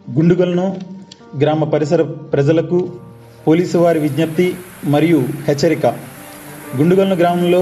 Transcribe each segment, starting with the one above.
గుండుగల్ను గ్రామ పరిసర ప్రజలకు పోలీసు వారి విజ్ఞప్తి మరియు హెచ్చరిక. గుండుగల్ను గ్రామంలో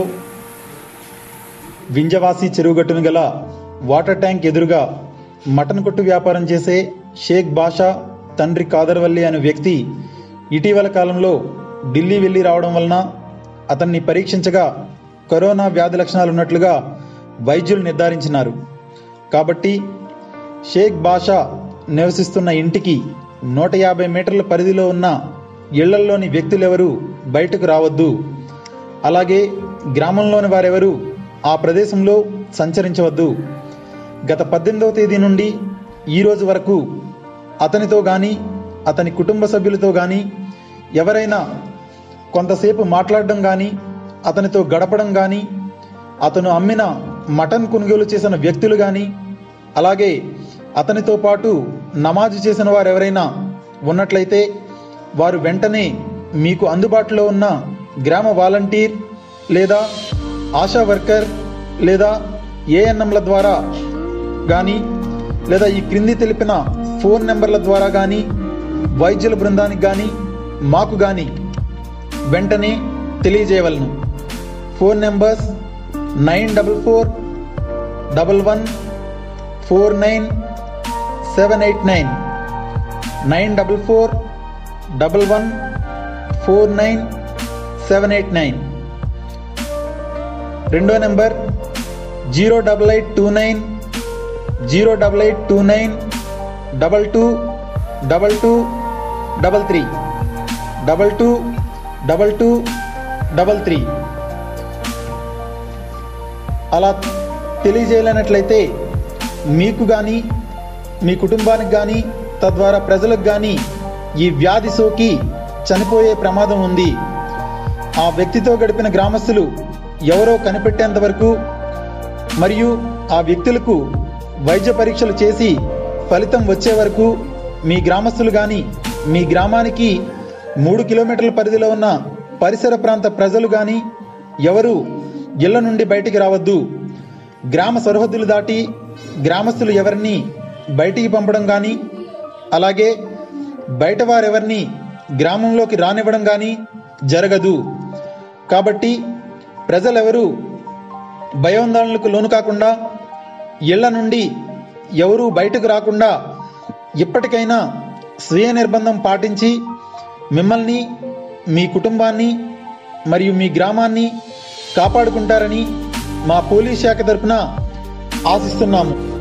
వింజవాసి చెరువుగట్టును గల వాటర్ ట్యాంక్ ఎదురుగా మటన్ కొట్టు వ్యాపారం చేసే షేక్ బాషా తండ్రి కాదర్వల్లి అనే వ్యక్తి ఇటీవల కాలంలో ఢిల్లీ వెళ్లి రావడం వలన అతన్ని పరీక్షించగా కరోనా వ్యాధి లక్షణాలు ఉన్నట్లుగా వైద్యులు నిర్ధారించినారు. కాబట్టి షేక్ బాషా నివసిస్తున్న ఇంటికి 150 మీటర్ల పరిధిలో ఉన్న ఇళ్లల్లోని వ్యక్తులెవరూ బయటకు రావద్దు. అలాగే గ్రామంలోని వారెవరూ ఆ ప్రదేశంలో సంచరించవద్దు. గత 18వ తేదీ నుండి ఈ రోజు వరకు అతనితో కానీ అతని కుటుంబ సభ్యులతో కానీ ఎవరైనా కొంతసేపు మాట్లాడడం కానీ అతనితో గడపడం కానీ అతను అమ్మిన మటన్ కొనుగోలు చేసిన వ్యక్తులు కానీ అలాగే అతనితో పాటు నమాజు చేసిన వారు ఎవరైనా ఉన్నట్లయితే వారు వెంటనే మీకు అందుబాటులో ఉన్న గ్రామ వాలంటీర్ లేదా ఆశా వర్కర్ లేదా ఏఎన్ఎంల ద్వారా కానీ లేదా ఈ క్రింది తెలిపిన ఫోన్ నెంబర్ల ద్వారా కానీ వైద్యుల బృందానికి కానీ మాకు కానీ వెంటనే తెలియజేయవలను. Phone numbers 9411499789 9411499789. రెండో నెంబర్ 08829 222233 అలా తెలియజేయలేనట్లయితే మీకు కానీ మీ కుటుంబానికి కానీ తద్వారా ప్రజలకు కానీ ఈ వ్యాధి సోకి చనిపోయే ప్రమాదం ఉంది. ఆ వ్యక్తితో గడిపిన గ్రామస్తులు ఎవరో కనిపెట్టేంత వరకు మరియు ఆ వ్యక్తులకు వైద్య పరీక్షలు చేసి ఫలితం వచ్చే వరకు మీ గ్రామస్తులు కానీ మీ గ్రామానికి 3 కిలోమీటర్ల పరిధిలో ఉన్న పరిసర ప్రాంత ప్రజలు కానీ ఎవరు ఇళ్ల నుండి బయటికి రావద్దు. గ్రామ సరిహద్దులు దాటి గ్రామస్తులు ఎవరిని బయటికి పంపడం కానీ అలాగే బయట వారెవరిని గ్రామంలోకి రానివ్వడం కానీ జరగదు. కాబట్టి ప్రజలెవరూ భయాందోళనలకు లోను కాకుండా ఇళ్ల నుండి ఎవరూ బయటకు రాకుండా ఇప్పటికైనా స్వీయ నిర్బంధం పాటించి మిమ్మల్ని మీ కుటుంబాన్ని మరియు మీ గ్రామాన్ని కాపాడుకుంటారని మా పోలీస్ శాఖ తరపున ఆశిస్తున్నాము.